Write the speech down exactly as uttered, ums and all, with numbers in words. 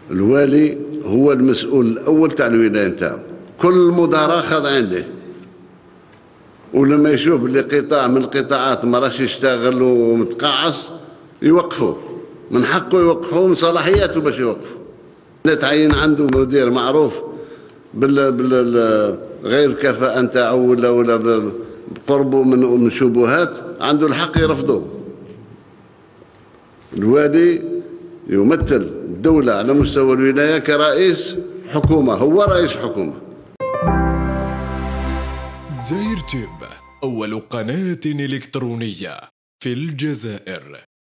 الوالي هو المسؤول الأول تاع الولاية نتاعو، كل مدراء خاضعين له. ولما يشوف اللي قطاع من القطاعات ما راش يشتغل ومتقاعس يوقفوه، من حقه يوقفوه، من صلاحياته باش يوقفوه. تعين عنده مدير معروف بال بال غير الكفاءة نتاعو ولا ولا بقربه من من شبهات، عنده الحق يرفضوه. الوالي يمثل الدولة على مستوى الولاية كرئيس حكومة، هو رئيس حكومة. دزاير تيوب، أول قناة إلكترونية في الجزائر.